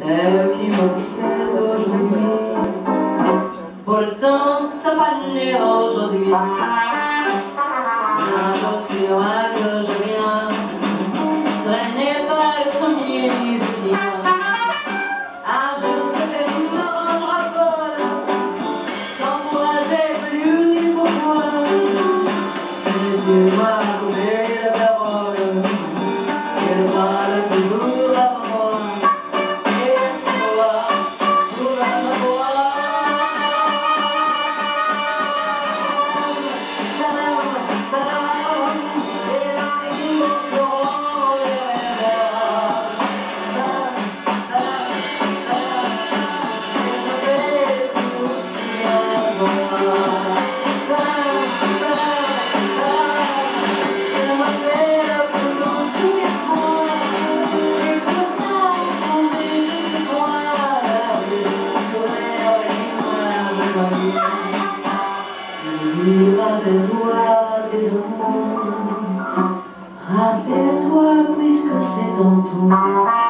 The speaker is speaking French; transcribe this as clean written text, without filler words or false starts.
elle qui m'obsède aujourd'hui. Pourtant, ça va né aujourd'hui. Je suis loin que je viens, traîné par le sommier musicien. Ah, je sais me rendre folle, sans moi j'ai plus ni pourquoi. Les yeux m'ont coupé la parole, qu'elle parle toujours à moi. Et ce soir, pour me voir. Rappelle-toi tes amours, rappelle-toi puisque c'est ton tour.